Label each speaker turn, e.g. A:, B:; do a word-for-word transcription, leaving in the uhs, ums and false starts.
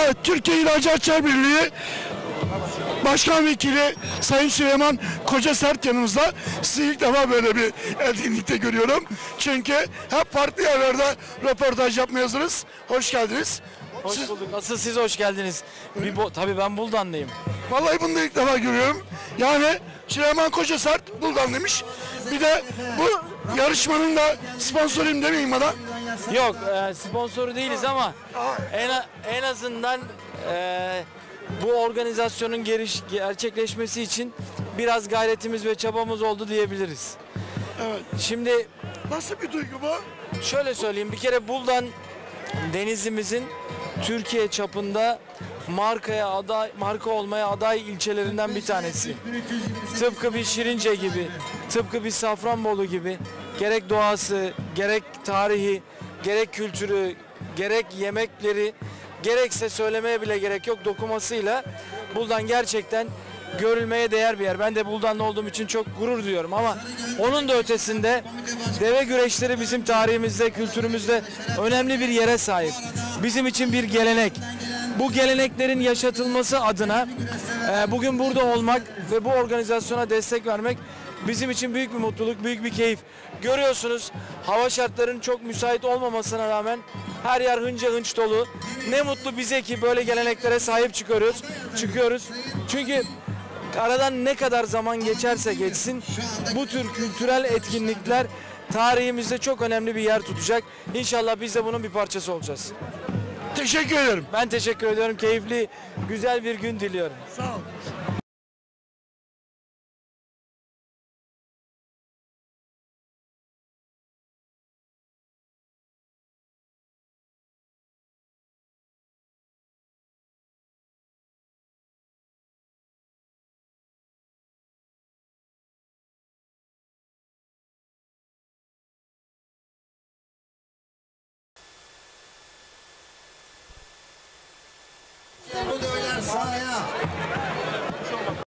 A: Evet, Türkiye İhracatçılar Birliği Başkan Vekili Sayın Süleyman Kocasert yanımızda. Sizi ilk defa böyle bir etkinlikte görüyorum. Çünkü hep farklı yerlerde röportaj yapmaya hazırız. Hoş geldiniz.
B: Hoş
A: Siz...
B: bulduk. Asıl siz hoş geldiniz. Bir bo- Tabii ben Buldanlıyım.
A: Vallahi bunu da ilk defa görüyorum. Yani Süleyman Kocasert Buldan demiş. Bir de bu yarışmanın da sponsoruyum demeyeyim bana.
B: Yok, e, sponsoru değiliz ama en en azından e, bu organizasyonun geriş, gerçekleşmesi için biraz gayretimiz ve çabamız oldu diyebiliriz.
A: Evet.
B: Şimdi
A: Nasıl bir duygu bu?
B: şöyle söyleyeyim, bir kere Buldan Denizli'mizin Türkiye çapında markaya aday, marka olmaya aday ilçelerinden bir tanesi. Tıpkı bir Şirince gibi, tıpkı bir Safranbolu gibi gerek doğası, gerek tarihi, gerek kültürü, gerek yemekleri, gerekse söylemeye bile gerek yok dokumasıyla Buldan gerçekten görülmeye değer bir yer. Ben de Buldanlı olduğum için çok gurur duyuyorum ama onun da ötesinde deve güreşleri bizim tarihimizde, kültürümüzde önemli bir yere sahip. Bizim için bir gelenek. Bu geleneklerin yaşatılması adına e, bugün burada olmak ve bu organizasyona destek vermek bizim için büyük bir mutluluk, büyük bir keyif. Görüyorsunuz, hava şartlarının çok müsait olmamasına rağmen her yer hınca hınç dolu. Ne mutlu bize ki böyle geleneklere sahip çıkıyoruz. Çıkıyoruz. Çünkü aradan ne kadar zaman geçerse geçsin bu tür kültürel etkinlikler tarihimizde çok önemli bir yer tutacak. İnşallah biz de bunun bir parçası olacağız.
A: Teşekkür ederim.
B: Ben teşekkür ediyorum. Keyifli, güzel bir gün diliyorum.
A: Sağ ol.
C: Sahaya.